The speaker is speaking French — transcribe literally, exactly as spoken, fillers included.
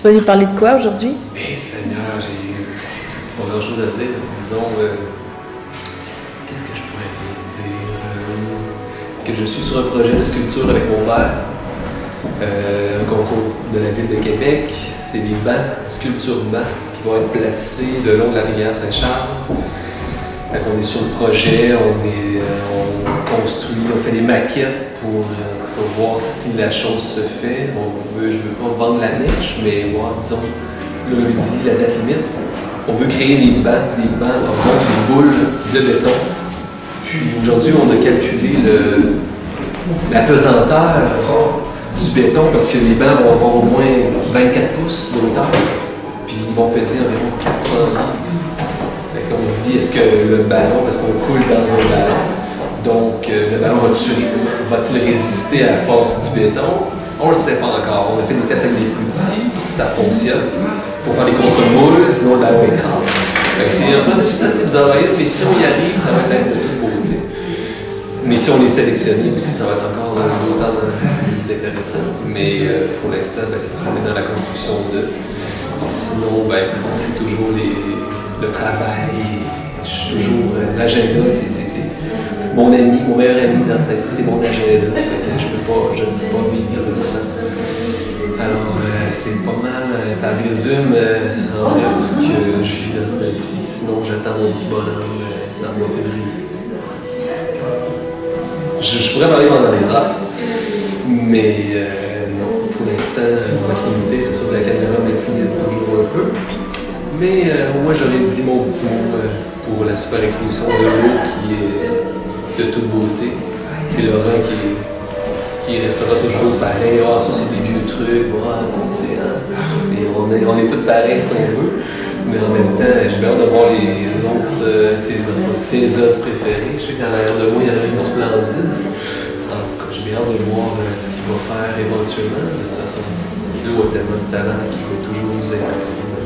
vas nous parler de quoi aujourd'hui? Eh Seigneur, j'ai pas grand chose à dire. Disons, euh, qu'est-ce que je pourrais bien dire? Euh, que je suis sur un projet de sculpture avec mon père, euh, un concours de la ville de Québec. C'est des bancs, sculptures bancs, qui vont être placés le long de la rivière Saint-Charles. On est sur le projet, on, est, euh, on construit, on fait des maquettes pour, euh, pour voir si la chose se fait. On veut, je ne veux pas vendre la mèche, mais voir, disons, lundi, la date limite. On veut créer des bancs, des bancs en rond, des boules de béton. Puis aujourd'hui, on a calculé le, la pesanteur du béton parce que les bancs vont avoir au moins vingt-quatre pouces de hauteur. Puis ils vont peser environ quatre cents livres. On se dit, est-ce que le ballon, parce qu'on coule dans un ballon, donc euh, le ballon va-t-il résister à la force du béton? On ne le sait pas encore. On a fait des tests avec des plus petits, ça fonctionne. Il faut faire des contre-moules, sinon le ballon écrase. C'est un processus assez bizarre, mais si on y arrive, ça va être de toute beauté. Mais si on est sélectionné aussi, ça va être encore d'autant plus intéressant. Mais euh, pour l'instant, ben, c'est sûr qu'on est dans la construction de. Sinon, ben, c'est ça, c'est toujours les. Le travail, je suis toujours. Euh, L'agenda, c'est mon ami, mon meilleur ami dans ça, c'est mon agenda. Je peux pas, je ne peux pas vivre sans. Alors, euh, c'est pas mal, ça résume euh, en bref ce que je vis dans ce temps-ci. Sinon, j'attends mon petit bonhomme euh, dans le mois de février. Je, je pourrais m'aller dans les airs, mais euh, non, pour l'instant, on va se limiter. C'est sûr que la caméra m'intimide toujours un peu. Mais euh, moi, j'aurais dit mon petit mot euh, pour la super exposition de l'eau qui est de toute beauté. Puis Laurent qui, qui restera toujours pareil. Ah, oh, ça, c'est des vieux trucs. Ah, c'est, hein. Et on est, on est tous pareils si on veut. Mais en même temps, j'ai bien hâte de voir les autres, euh, ses, autres, ses œuvres préférées. Je sais qu'en arrière de moi, il y en a une splendide. En tout cas, j'ai bien hâte de voir euh, ce qu'il va faire éventuellement. De toute façon, l'eau a tellement de talent qu'il va toujours nous impressionner.